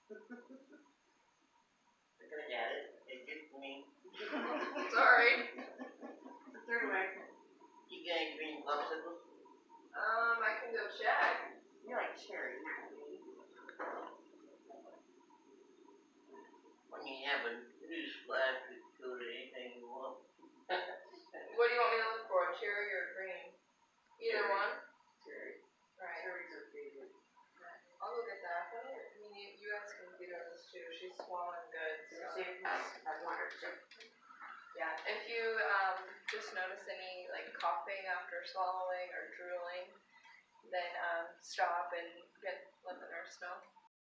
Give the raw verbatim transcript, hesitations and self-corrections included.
Looking at it, it gets me. Sorry. The third way. You got any green popsicles? Um, I can go check. You like cherry, not me. When you have a news flash, you can go to anything you want. What do you want me to look for? Cherry or green? Either Cherry. one? Cherry. Right. Cherry's her favorite. I'll go get that. I mean, you, you guys can get her this too. She's small and good. So. See if I want her to. Yeah. If you um, just notice any like coughing after swallowing or drooling, then um, stop and get let the nurse know.